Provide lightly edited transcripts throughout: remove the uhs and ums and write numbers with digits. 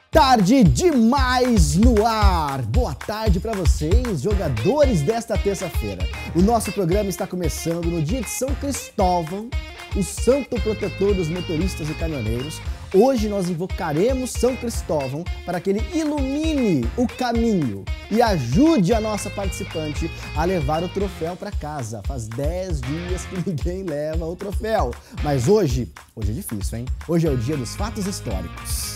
Tarde demais no ar! Boa tarde para vocês, jogadores desta terça-feira. O nosso programa está começando no dia de São Cristóvão, o santo protetor dos motoristas e caminhoneiros. Hoje nós invocaremos São Cristóvão para que ele ilumine o caminho e ajude a nossa participante a levar o troféu para casa. Faz 10 dias que ninguém leva o troféu, mas hoje é difícil, hein? Hoje é o dia dos fatos históricos.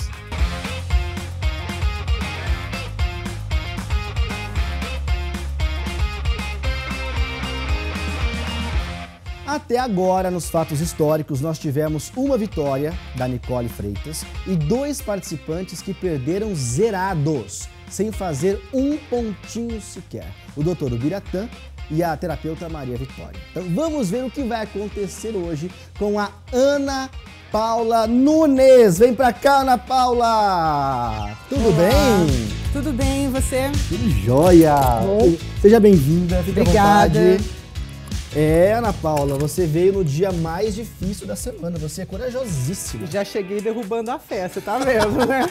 Até agora, nos fatos históricos, nós tivemos uma vitória da Nicole Freitas e 2 participantes que perderam zerados, sem fazer um pontinho sequer. O doutor Ubiratã e a terapeuta Maria Vitória. Então vamos ver o que vai acontecer hoje com a Ana Paula Nunes. Vem pra cá, Ana Paula! Tudo bem? Tudo bem, e você? Tudo jóia! Bom. Seja bem-vinda, fique à vontade. Ana Paula, você veio no dia mais difícil da semana, você é corajosíssima. Já cheguei derrubando a festa, tá vendo, né?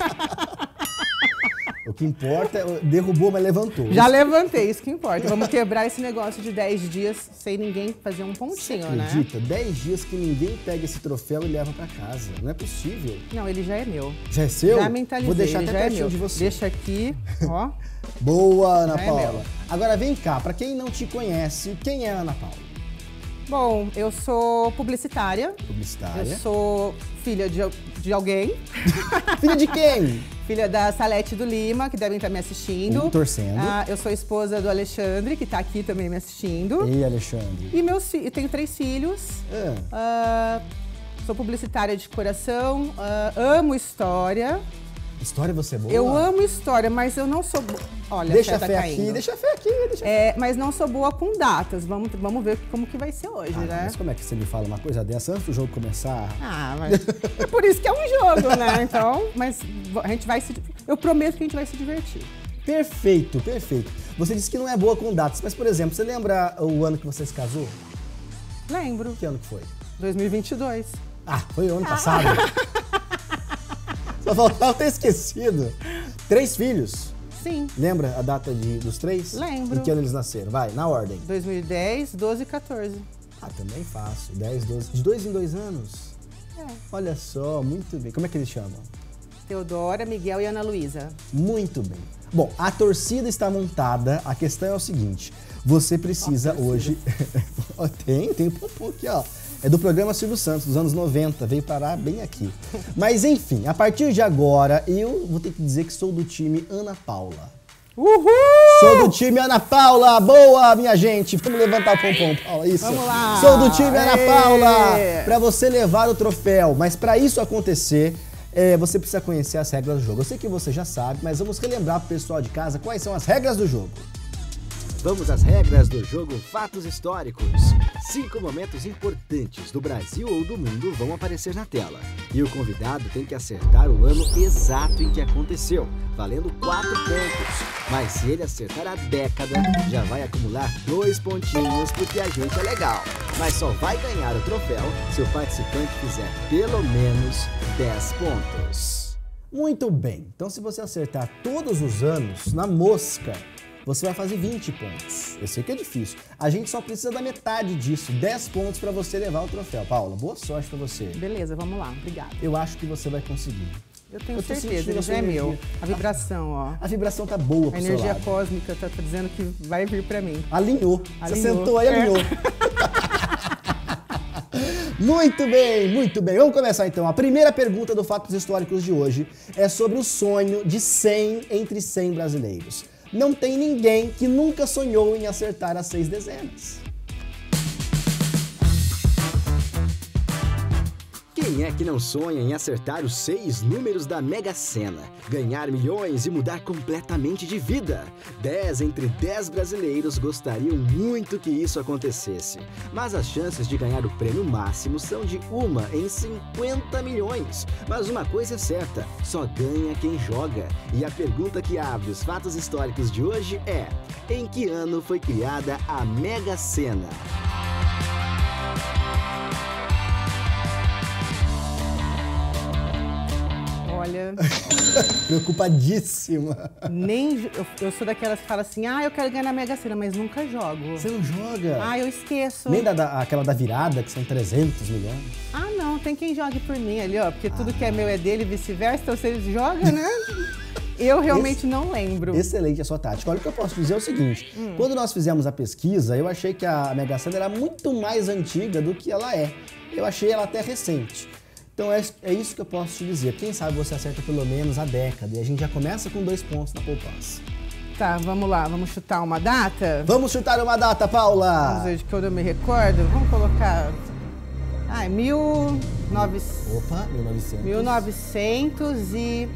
O que importa, derrubou, mas levantou. Já levantei, isso que importa. Vamos quebrar esse negócio de 10 dias sem ninguém fazer um pontinho, você acredita? 10 dias que ninguém pega esse troféu e leva pra casa. Não é possível. Não, ele já é meu. Já é seu? Já mentalizei, vou deixar ele até já pertinho é meu. de você. Deixa aqui, ó. Boa, Ana já Paula. Agora vem cá, pra quem não te conhece, quem é a Ana Paula? Bom, eu sou publicitária. Publicitária. Eu sou filha de alguém. Filha de quem? Filha da Salete do Lima, que devem estar me assistindo. Torcendo. Eu sou esposa do Alexandre, que está aqui também me assistindo. Ei, Alexandre. E eu tenho 3 filhos. Sou publicitária de coração, amo história. História você é boa? Eu amo história, mas eu não sou boa. Olha, deixa a fé tá caindo. Deixa a fé aqui. Mas não sou boa com datas. Vamos ver como que vai ser hoje, né? Mas como é que você me fala uma coisa dessa antes do jogo começar? Mas é por isso que é um jogo, né? Então, mas a gente vai eu prometo que a gente vai se divertir. Perfeito, perfeito. Você disse que não é boa com datas, mas, por exemplo, você lembra o ano que você se casou? Lembro. Que ano que foi? 2022. Foi o ano passado. Só faltava ter esquecido. 3 filhos. Sim. Lembra a data dos 3? Lembro. Em que ano eles nasceram? Vai, na ordem. 2010, 12 e 14. Também fácil. 10, 12. De 2 em 2 anos? Olha só, muito bem. Como é que eles chamam? Teodora, Miguel e Ana Luísa. Muito bem. Bom, a torcida está montada. A questão é o seguinte. Você precisa hoje... tem um pompom aqui, ó. É do programa Silvio Santos, dos anos 90, veio parar bem aqui. Mas enfim, a partir de agora, eu vou ter que dizer que sou do time Ana Paula. Uhul! Sou do time Ana Paula, boa, minha gente. Vamos levantar o pompom, Paula, isso. Vamos lá. Sou do time Ana Paula, para você levar o troféu. Mas para isso acontecer, você precisa conhecer as regras do jogo. Eu sei que você já sabe, mas vamos relembrar pro pessoal de casa quais são as regras do jogo. Vamos às regras do jogo Fatos Históricos. 5 momentos importantes do Brasil ou do mundo vão aparecer na tela. E o convidado tem que acertar o ano exato em que aconteceu, valendo 4 pontos. Mas se ele acertar a década, já vai acumular 2 pontinhos, porque a gente é legal. Mas só vai ganhar o troféu se o participante fizer pelo menos 10 pontos. Muito bem. Então, se você acertar todos os anos, na mosca, você vai fazer 20 pontos. Eu sei que é difícil. A gente só precisa da metade disso, 10 pontos para você levar o troféu. Paula, boa sorte para você. Beleza, vamos lá. Obrigada. Eu acho que você vai conseguir. Eu tenho certeza, ele já é meu. A vibração, ó. A vibração tá boa pro seu lado. A energia cósmica tá dizendo que vai vir para mim. Alinhou. Você sentou aí, alinhou. Muito bem, muito bem. Vamos começar então. A primeira pergunta do Fatos Históricos de hoje é sobre o sonho de 100 entre 100 brasileiros. Não tem ninguém que nunca sonhou em acertar as 6 dezenas. Quem é que não sonha em acertar os 6 números da Mega Sena, ganhar milhões e mudar completamente de vida? 10 entre 10 brasileiros gostariam muito que isso acontecesse. Mas as chances de ganhar o prêmio máximo são de 1 em 50 milhões. Mas uma coisa é certa, só ganha quem joga. E a pergunta que abre os fatos históricos de hoje é: em que ano foi criada a Mega Sena? Olha... Preocupadíssima. Eu sou daquelas que fala assim, eu quero ganhar na Mega Sena, mas nunca jogo. Você não joga? Eu esqueço. Nem aquela da virada, que são 300 milhões? Não, tem quem jogue por mim ali, ó. Porque tudo que é meu é dele e vice-versa, então se ele joga, né? Eu realmente não lembro. Excelente a sua tática. Olha, o que eu posso dizer é o seguinte. Quando nós fizemos a pesquisa, eu achei que a Mega Sena era muito mais antiga do que ela é. Eu achei ela até recente. Então é isso que eu posso te dizer. Quem sabe você acerta pelo menos a década e a gente já começa com 2 pontos na poupança. Tá, vamos lá. Vamos chutar uma data? Vamos chutar uma data, Paula! Vamos ver de quando eu me recordo. Vamos colocar... 1996.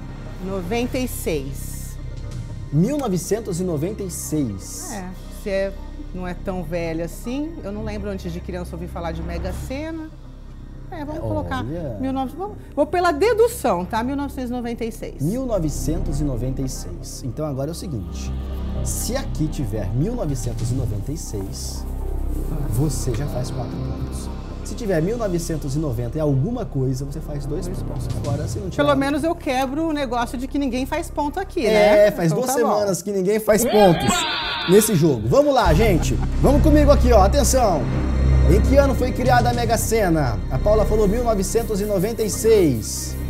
1996. Não é tão velha assim. Eu não lembro antes de criança ouvir falar de Mega Sena. Vamos colocar. Vou pela dedução, tá? 1996. 1996. Então agora é o seguinte. Se aqui tiver 1996, você já faz 4 pontos. Se tiver 1990 e alguma coisa, você faz 2 pontos. Agora, se não tiver... Pelo menos eu quebro o negócio de que ninguém faz ponto aqui, né? Faz então 2 semanas que ninguém faz pontos nesse jogo. Vamos lá, gente. Vamos comigo aqui, ó. Atenção. Em que ano foi criada a Mega Sena? A Paula falou 1996.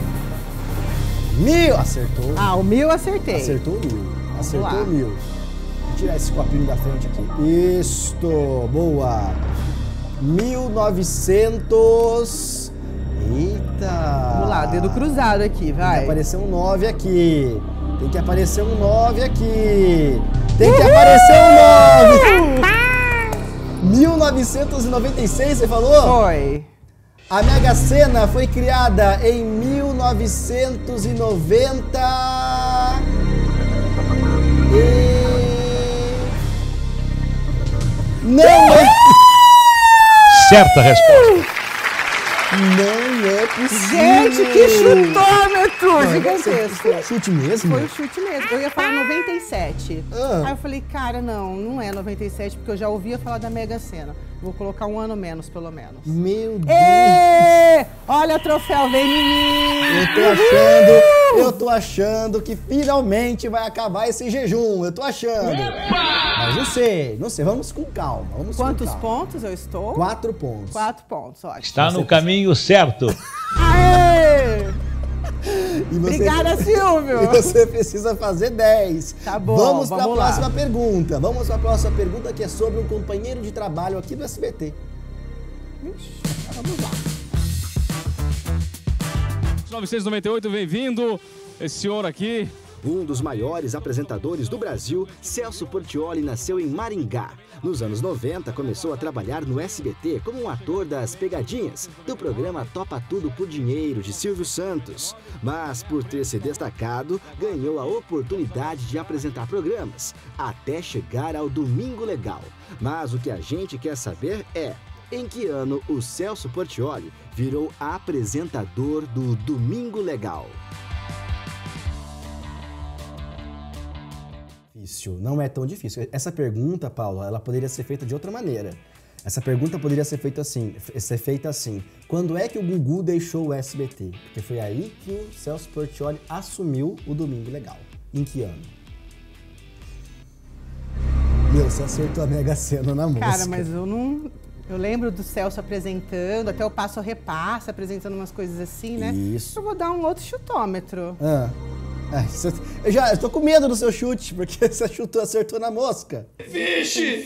1000. Acertou. O 1000 acertei. Acertou o 1000. Acertou o 1000. Vou tirar esse copinho da frente aqui. Isto. Boa. 1900... Eita! Vamos lá, dedo cruzado aqui, vai. Tem que aparecer um 9 aqui. Tem que aparecer um 9 aqui. Tem que aparecer um 9. 1996, você falou? Foi. A Mega Sena foi criada em 1990 Não é... Certa resposta. Não é possível. Gente, que chutômetro gigantesco. Foi um chute mesmo? Foi um chute mesmo. Eu ia falar 97. Aí eu falei, cara, não é 97, porque eu já ouvia falar da Mega Sena. Vou colocar um ano menos, pelo menos. Meu Deus! Olha o troféu, vem em mim! Eu tô achando que finalmente vai acabar esse jejum. Eu tô achando. Mas não sei. Vamos com calma. Quantos pontos eu estou? 4 pontos. 4 pontos, ótimo. Está no caminho certo. Aê! Obrigada, Silvio! E você precisa fazer 10. Tá bom, vamos para a próxima lá. pergunta. Vamos para a próxima pergunta, que é sobre um companheiro de trabalho aqui do SBT. Vamos lá. 1998, bem-vindo. Esse senhor aqui... Um dos maiores apresentadores do Brasil, Celso Portiolli nasceu em Maringá. Nos anos 90, começou a trabalhar no SBT como um ator das pegadinhas do programa Topa Tudo por Dinheiro, de Silvio Santos. Mas, por ter se destacado, ganhou a oportunidade de apresentar programas, até chegar ao Domingo Legal. Mas o que a gente quer saber é... em que ano o Celso Portiolli virou apresentador do Domingo Legal? Não é tão difícil. Essa pergunta, Paulo, ela poderia ser feita de outra maneira. Essa pergunta poderia ser feita assim. Quando é que o Gugu deixou o SBT? Porque foi aí que o Celso Portiolli assumiu o Domingo Legal. Em que ano? Você acertou a Mega Sena na música. Cara, mas eu não... Eu lembro do Celso apresentando, até o Passo a Repassa, apresentando umas coisas assim, né? Isso. Eu vou dar um outro chutômetro. Eu tô com medo do seu chute, porque você acertou na mosca. Vixe!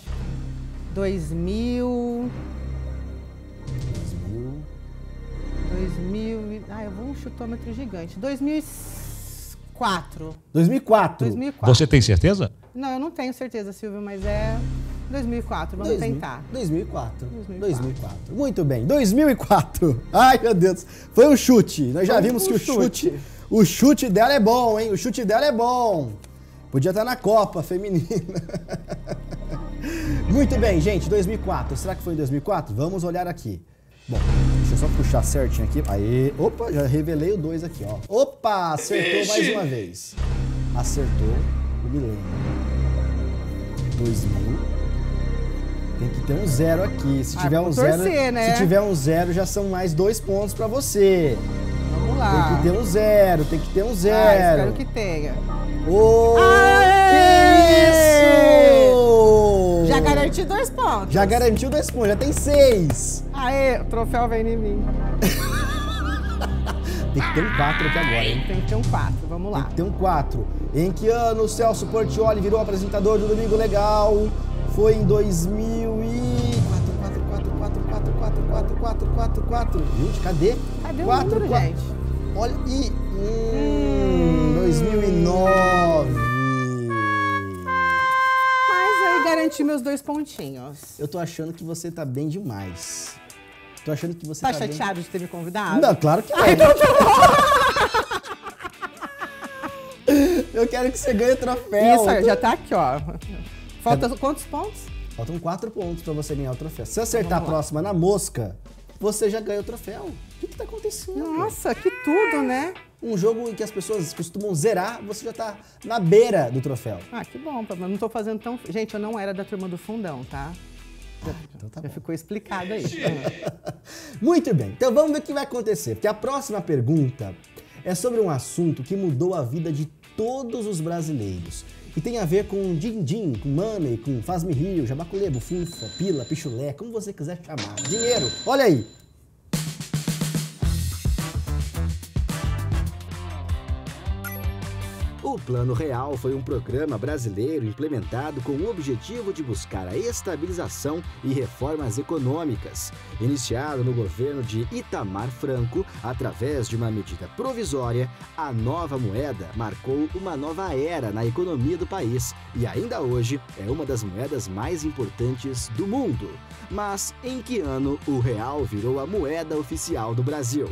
2000... eu vou um chutômetro gigante. 2004. 2004? Você tem certeza? Não, eu não tenho certeza, Silvio, mas é 2004. Vamos tentar. 2004. Muito bem, 2004. Ai, meu Deus. Foi um chute. Nós já vimos que o chute dela é bom, hein? O chute dela é bom. Podia estar na Copa Feminina. Muito bem, gente, 2004. Será que foi em 2004? Vamos olhar aqui. Bom, deixa eu só puxar certinho aqui. Aê, opa, já revelei o 2 aqui, ó. Opa, acertou mais uma vez. Acertou o milênio. 2000. Tem que ter um 0 aqui. Se tiver um 0, torcer, né? Se tiver um 0, já são mais 2 pontos pra você. Vamos lá. Tem que ter um zero, tem que ter um zero. Ah, espero que tenha. Ô, Aê! isso! Já garanti 2 pontos. Já garantiu 2 pontos, já tem 6. Aê, o troféu vem em mim. Tem que ter um 4 aqui agora, hein? Tem que ter um 4, vamos lá. Tem que ter um 4. Em que ano o Celso Portiolli virou apresentador do Domingo Legal? Foi em 2004. Gente, cadê? Cadê o número, gente? Olha, 2009. Mas aí garanti meus 2 pontinhos. Eu tô achando que você tá bem demais. Tô achando que você Tá tá chateado de ter me convidado? Não, claro que não. Então tá bom. Eu quero que você ganhe o troféu. Isso, já tá aqui, ó. Falta quantos pontos? Faltam 4 pontos pra você ganhar o troféu. Se você acertar a Vamos lá. próxima na mosca, você já ganha o troféu. O que tá acontecendo? Nossa, que tudo, né? Um jogo em que as pessoas costumam zerar, você já tá na beira do troféu. Ah, que bom. Mas não tô fazendo tão... Gente, eu não era da turma do fundão, tá? Então tá Já bom. ficou explicado aí. Muito bem, então vamos ver o que vai acontecer. Porque a próxima pergunta é sobre um assunto que mudou a vida de todos os brasileiros. E tem a ver com din-din, com money, com faz-me rir, jabaculê, bufunfa, pila, pichulé, como você quiser chamar. Dinheiro, olha aí. O Plano Real foi um programa brasileiro implementado com o objetivo de buscar a estabilização e reformas econômicas. Iniciado no governo de Itamar Franco, através de uma medida provisória, a nova moeda marcou uma nova era na economia do país e ainda hoje é uma das moedas mais importantes do mundo. Mas em que ano o real virou a moeda oficial do Brasil?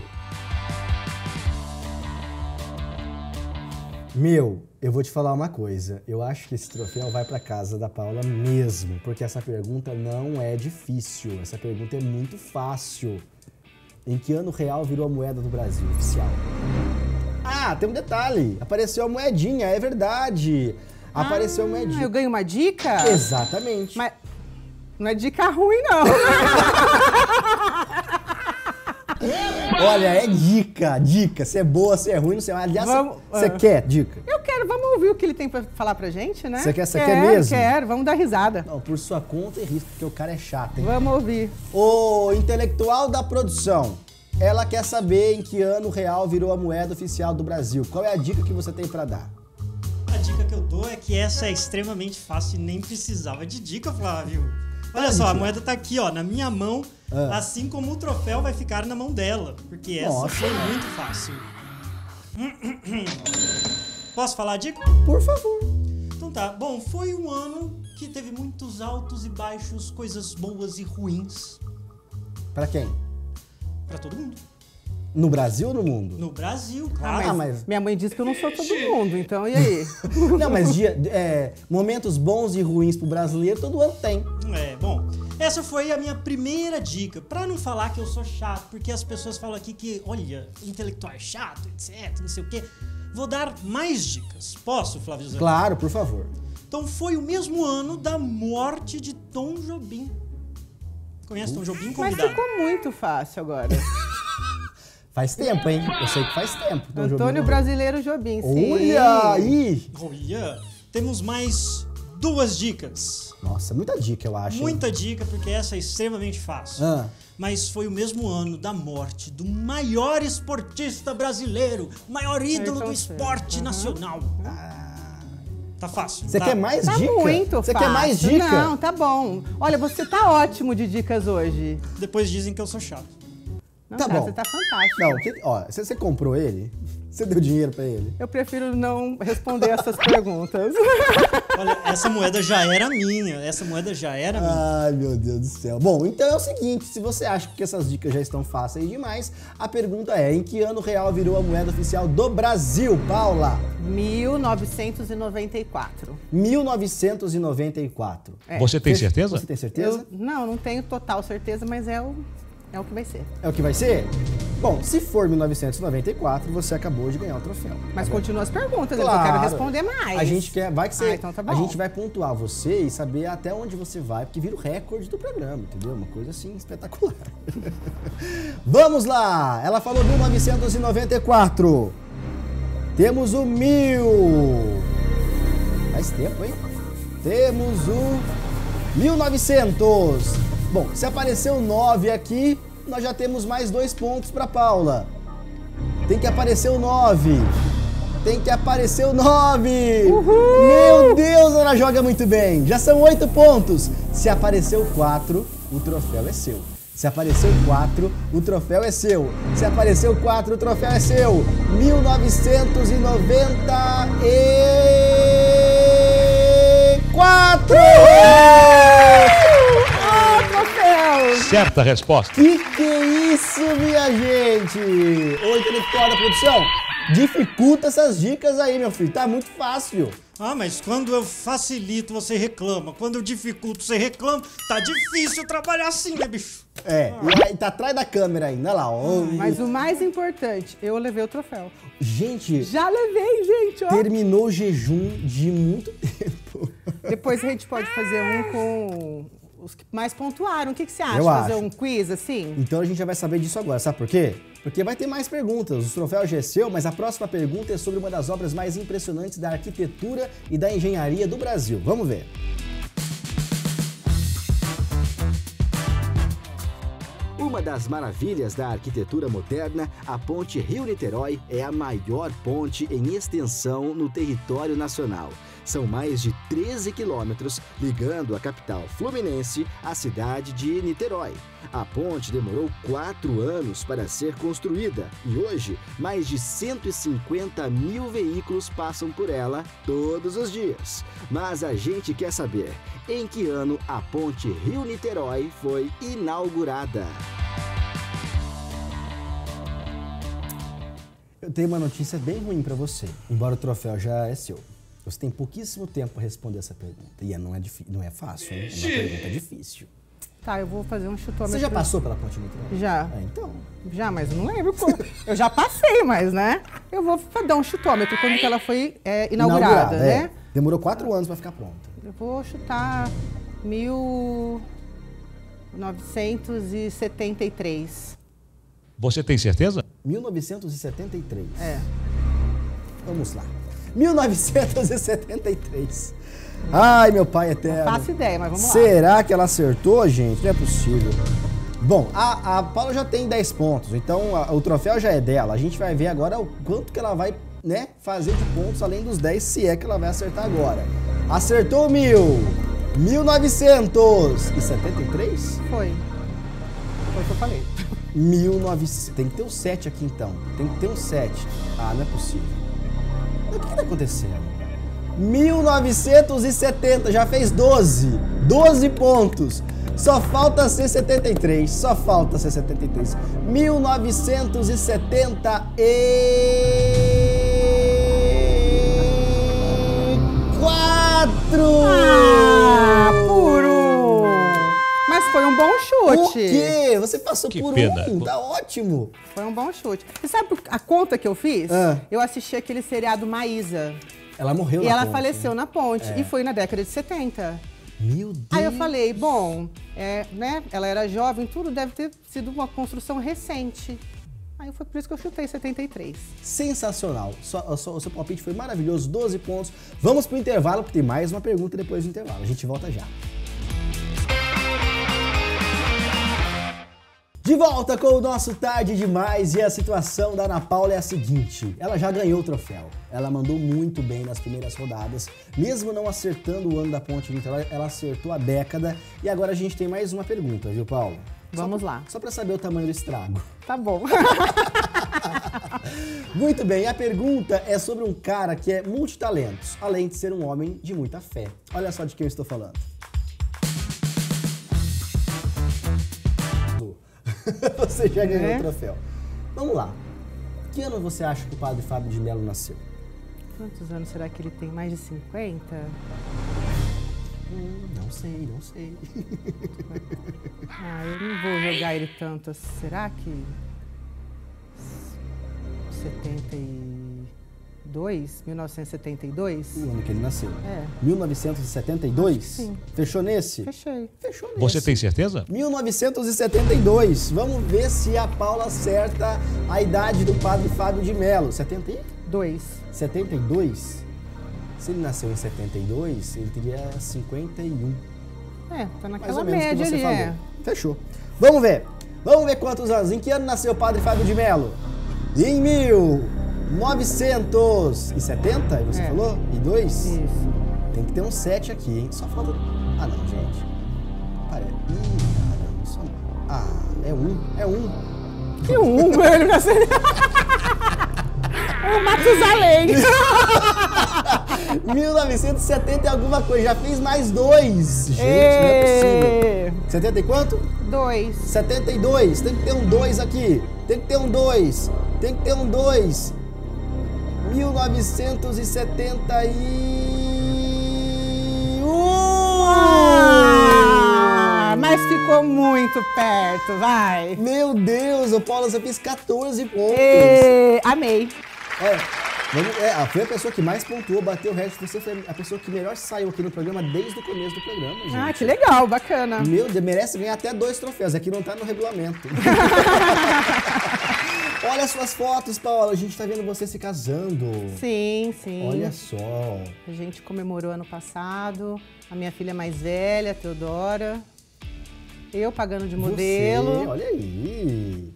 Eu vou te falar uma coisa. Eu acho que esse troféu vai pra casa da Paula mesmo, porque essa pergunta não é difícil. Essa pergunta é muito fácil. Em que ano o real virou a moeda do Brasil oficial? Ah, tem um detalhe. Apareceu a moedinha, é verdade. Apareceu a moedinha. Eu ganho uma dica? Exatamente. Mas não é dica ruim, não. Olha, é dica. Se é boa, se é ruim, não sei. Aliás, você quer dica? Eu quero, vamos ouvir o que ele tem pra falar pra gente, né? Você quer mesmo? Quero, vamos dar risada. Não, por sua conta e risco, porque o cara é chato, hein? Vamos ouvir. O intelectual da produção, ela quer saber em que ano o real virou a moeda oficial do Brasil. Qual é a dica que você tem pra dar? A dica que eu dou é que essa é extremamente fácil e nem precisava de dica, Flávio. Olha só, a moeda tá aqui, ó, na minha mão, assim como o troféu vai ficar na mão dela, porque essa foi muito fácil. Posso falar a dica? Por favor. Então tá. Bom, foi um ano que teve muitos altos e baixos, coisas boas e ruins Pra quem? pra todo mundo. No Brasil ou no mundo? No Brasil, claro. mas... Minha mãe disse que eu não sou todo mundo, então e aí? Não, mas momentos bons e ruins pro brasileiro todo ano tem. Bom, essa foi a minha primeira dica. Pra não falar que eu sou chato, porque as pessoas falam aqui que, olha, intelectual é chato, etc, não sei o quê. Vou dar mais dicas. Posso, Flávio José? Claro, por favor. Então foi o mesmo ano da morte de Tom Jobim. Conhece Tom Jobim? Mas Convidado. ficou muito fácil agora. Faz tempo, hein? Eu sei que faz tempo. Tom Jobim Antônio morreu. Brasileiro Jobim, sim. Olha aí! Olha, temos mais 2 dicas. Nossa, muita dica, eu acho. hein? Muita dica, porque essa é extremamente fácil. Mas foi o mesmo ano da morte do maior esportista brasileiro, maior ídolo do esporte nacional. Tá fácil. Você tá? quer mais Tá dica? muito Você fácil. quer mais dica? Não, tá bom. Olha, você tá ótimo de dicas hoje. Depois dizem que eu sou chato. Não Tá bom. Você tá fantástico. Não, você comprou ele? Você deu dinheiro pra ele? Eu prefiro não responder essas perguntas. Olha, essa moeda já era minha. Essa moeda já era minha. Ai, meu Deus do céu. Bom, então é o seguinte, se você acha que essas dicas já estão fáceis demais, a pergunta é, em que ano o real virou a moeda oficial do Brasil, Paula? 1994. 1994. Você tem certeza? Você tem certeza? Não tenho total certeza, mas é o que vai ser. É o que vai ser? Bom, se for 1994, você acabou de ganhar o troféu. Mas tá continua as perguntas, claro. eu quero responder mais. A gente quer, vai que você, então tá bom. a gente vai pontuar você e saber até onde você vai, porque vira o recorde do programa, entendeu? Uma coisa assim espetacular. Vamos lá! Ela falou 1994. Temos o 1000. Faz tempo, hein? Temos o 1900. Bom, se apareceu 9 aqui, nós já temos mais 2 pontos para Paula. Tem que aparecer o 9. Tem que aparecer o 9. Uhul! Meu Deus, ela joga muito bem. Já são 8 pontos. Se apareceu o 4, o troféu é seu. Se apareceu 4, o troféu é seu. Se apareceu 4, o troféu é seu. 1994! Certa resposta. Que é isso, minha gente? Oi, intelectual da produção. Dificulta essas dicas aí, meu filho. Tá muito fácil. Ah, mas quando eu facilito, você reclama. Quando eu dificulto, você reclama. Tá difícil trabalhar assim, né, bicho? É, e aí tá atrás da câmera ainda, olha lá, ó. Mas o mais importante, eu levei o troféu. Gente... Já levei, gente, ó. Terminou o jejum de muito tempo. Depois a gente pode fazer um com os que mais pontuaram. O que você acha? Eu Fazer acho. um quiz assim? Então a gente já vai saber disso agora, sabe por quê? Porque vai ter mais perguntas. O troféu já é seu, mas a próxima pergunta é sobre uma das obras mais impressionantes da arquitetura e da engenharia do Brasil. Vamos ver. Uma das maravilhas da arquitetura moderna, a Ponte Rio-Niterói é a maior ponte em extensão no território nacional. São mais de 13 quilômetros ligando a capital fluminense à cidade de Niterói. A ponte demorou 4 anos para ser construída e hoje mais de 150 mil veículos passam por ela todos os dias. Mas a gente quer saber, em que ano a Ponte Rio-Niterói foi inaugurada? Eu tenho uma notícia bem ruim para você, embora o troféu já é seu. Você tem pouquíssimo tempo para responder essa pergunta. E não é fácil, hein? É uma pergunta difícil. Tá, eu vou fazer um chutômetro. Você já passou pela Ponte Niterói? Já. Então. Já, mas eu não lembro como. Eu já passei, mas, né? Eu vou dar um chutômetro quando que ela foi inaugurada, né? É. Demorou 4 anos para ficar pronta. Eu vou chutar 1973. Você tem certeza? 1973. É. Vamos lá. 1973. Ai, meu pai eterno. Não faço ideia, mas vamos lá. Será que ela acertou, gente? Não é possível. Bom, a Paula já tem 10 pontos, então o troféu já é dela. A gente vai ver agora o quanto que ela vai, né, fazer de pontos além dos 10, se é que ela vai acertar agora. Acertou 1973? Foi o que eu falei. 1900. Tem que ter um 7 aqui então. Tem que ter um 7. Ah, não é possível. O que tá acontecendo? 1970, já fez 12. 12 pontos. Só falta ser 73. Só falta ser 73. 1974! Ah, puro! Mas foi um bom chute. Por quê? Você passou Que por pena. um. Tá ótimo. Foi um bom chute. Você sabe a conta que eu fiz? Ah. Eu assisti aquele seriado Maísa. Ela morreu E na ela ponte, faleceu né? na ponte. E foi na década de 70. Meu Deus. Aí eu falei, bom, né? Ela era jovem, tudo deve ter sido uma construção recente. Aí foi por isso que eu chutei 73. Sensacional. O seu palpite foi maravilhoso, 12 pontos. Vamos pro intervalo, porque tem mais uma pergunta depois do intervalo. A gente volta já. De volta com o nosso Tarde Demais e a situação da Ana Paula é a seguinte, ela já ganhou o troféu, ela mandou muito bem nas primeiras rodadas, mesmo não acertando o ano da Ponte Niterói, ela acertou a década e agora a gente tem mais uma pergunta, viu, Paulo? Vamos lá. Só para saber o tamanho do estrago. Tá bom. Muito bem, a pergunta é sobre um cara que é multitalentos, além de ser um homem de muita fé. Olha só de quem eu estou falando. Você já ganhou o troféu. Vamos lá. Que ano você acha que o padre Fábio de Mello nasceu? Quantos anos será que ele tem? Mais de 50? Não sei, não sei. Ah, eu não vou jogar ele tanto. Será que... 1972? O ano que ele nasceu. É. 1972? Sim. Fechou nesse? Fechei. Fechou nesse. Você tem certeza? 1972. Vamos ver se a Paula acerta a idade do padre Fábio de Mello. 72? Se ele nasceu em 72, ele teria 51. Tá Mais naquela ou menos média que você ali, falou. Fechou. Vamos ver quantos anos. Em que ano nasceu o padre Fábio de Mello? Em 1970, você falou? E 2? Isso. Tem que ter um 7 aqui, hein? Só falta... Ah, não, gente. Caramba, só... é um. Que ele nasceu... O Matusalém. 1970 e alguma coisa. Já fez mais 2. Gente, não é possível. 70 e quanto? 2. 72. Tem que ter um 2 aqui. Tem que ter um 2. 1971. Mas ficou muito perto, vai. Meu Deus, o Paulo, você fez 14 pontos. Amei. Foi a pessoa que mais pontuou, bateu o recorde. Você foi a pessoa que melhor saiu aqui no programa desde o começo do programa, gente. Ah, que legal, bacana. Meu Deus, merece ganhar até 2 troféus. Aqui não tá no regulamento. Olha as suas fotos, Paula. A gente tá vendo você se casando. Sim. Olha só. A gente comemorou ano passado. A minha filha mais velha, Teodora. Eu pagando de modelo. Você, olha aí.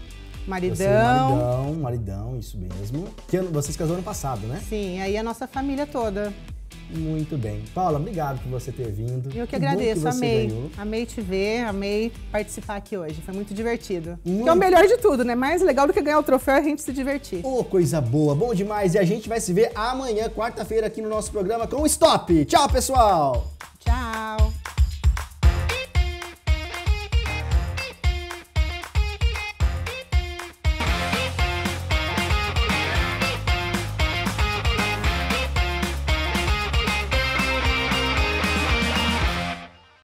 Maridão, isso mesmo. Você se casou ano passado, né? Sim, aí a nossa família toda. Muito bem. Paula, obrigado por você ter vindo. Eu que agradeço, amei. Amei te ver, amei participar aqui hoje. Foi muito divertido. Que é o melhor de tudo, né? Mais legal do que ganhar o troféu é a gente se divertir. Coisa boa, bom demais. E a gente vai se ver amanhã, quarta-feira, aqui no nosso programa com o Stop. Tchau, pessoal! Tchau!